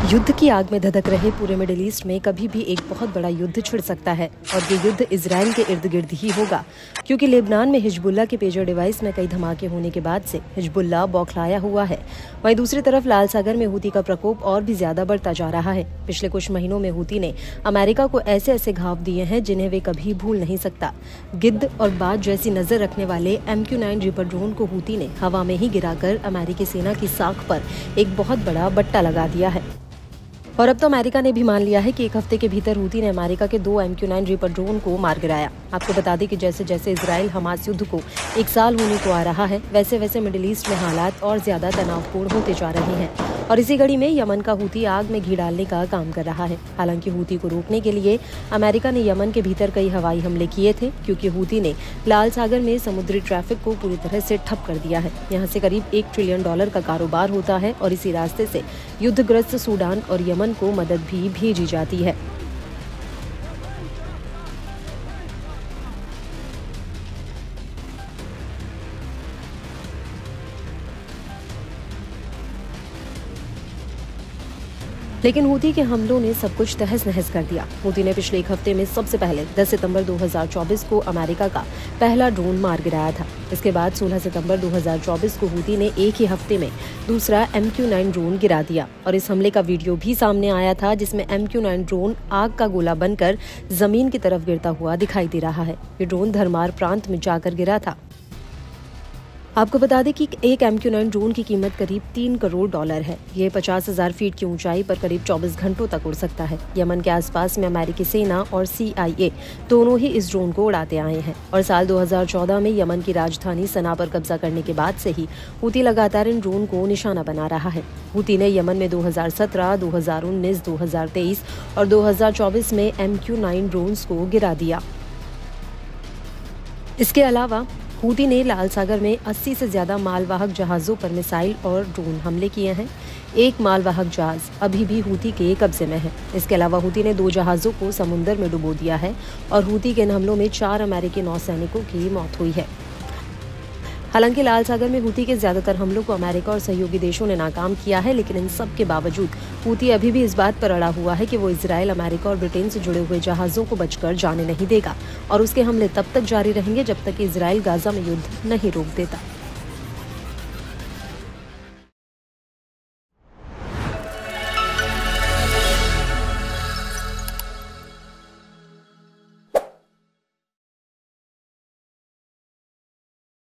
युद्ध की आग में धधक रहे पूरे मिडिल ईस्ट में कभी भी एक बहुत बड़ा युद्ध छिड़ सकता है और ये युद्ध इजराइल के इर्द गिर्द ही होगा, क्योंकि लेबनान में हिजबुल्लाह के पेजर डिवाइस में कई धमाके होने के बाद से हिजबुल्लाह बौखलाया हुआ है। वहीं दूसरी तरफ लाल सागर में हूती का प्रकोप और भी ज्यादा बढ़ता जा रहा है। पिछले कुछ महीनों में हूती ने अमेरिका को ऐसे ऐसे घाव दिए हैं जिन्हें वे कभी भूल नहीं सकता। गिद्ध और बाज जैसी नजर रखने वाले MQ-9 रीपर ड्रोन को हूती ने हवा में ही गिराकर अमेरिकी सेना की साख पर एक बहुत बड़ा बट्टा लगा दिया है। और अब तो अमेरिका ने भी मान लिया है कि एक हफ्ते के भीतर हूती ने अमेरिका के 2 MQ-9 रीपर ड्रोन को मार गिराया। आपको बता दें कि जैसे जैसे इजराइल हमास युद्ध को 1 साल होने को आ रहा है, वैसे वैसे मिडिल ईस्ट में हालात और ज्यादा तनावपूर्ण होते जा रहे हैं और इसी कड़ी में यमन का हूती आग में घी डालने का काम कर रहा है। हालांकि हूती को रोकने के लिए अमेरिका ने यमन के भीतर कई हवाई हमले किए थे, क्योंकि हूती ने लाल सागर में समुद्री ट्रैफिक को पूरी तरह से ठप कर दिया है। यहाँ से करीब $1 ट्रिलियन का कारोबार होता है और इसी रास्ते से युद्धग्रस्त सूडान और यमन को मदद भी भेजी जाती है। लेकिन हूती के हमलों ने सब कुछ तहस नहस कर दिया। हूती ने पिछले एक हफ्ते में सबसे पहले 10 सितंबर 2024 को अमेरिका का पहला ड्रोन मार गिराया था। इसके बाद 16 सितंबर 2024 को हूती ने एक ही हफ्ते में दूसरा MQ-9 ड्रोन गिरा दिया और इस हमले का वीडियो भी सामने आया था, जिसमें MQ-9 ड्रोन आग का गोला बनकर जमीन की तरफ गिरता हुआ दिखाई दे रहा है। ये ड्रोन धरमार प्रांत में जाकर गिरा था। आपको बता दें कि एक MQ-9 ड्रोन की कीमत करीब $3 करोड़ है। ये 50,000 फीट की ऊंचाई पर करीब 24 घंटों तक उड़ सकता है। यमन के आसपास में अमेरिकी सेना और CIA दोनों ही इस ड्रोन को उड़ाते आए हैं और साल 2014 में यमन की राजधानी सना पर कब्जा करने के बाद से ही हूती लगातार इन ड्रोन को निशाना बना रहा है। हूती ने यमन में 2017, 2019, 2023 और 2024 में MQ-9 ड्रोन्स को गिरा दिया। इसके अलावा हूती ने लाल सागर में 80 से ज्यादा मालवाहक जहाजों पर मिसाइल और ड्रोन हमले किए हैं। एक मालवाहक जहाज अभी भी हूती के कब्जे में है। इसके अलावा हूती ने 2 जहाजों को समुद्र में डुबो दिया है और हूती के इन हमलों में 4 अमेरिकी नौसैनिकों की मौत हुई है। हालांकि लाल सागर में हूती के ज्यादातर हमलों को अमेरिका और सहयोगी देशों ने नाकाम किया है, लेकिन इन सब के बावजूद हूती अभी भी इस बात पर अड़ा हुआ है कि वो इजराइल, अमेरिका और ब्रिटेन से जुड़े हुए जहाजों को बचकर जाने नहीं देगा और उसके हमले तब तक जारी रहेंगे जब तक कि इजराइल गाजा में युद्ध नहीं रोक देता।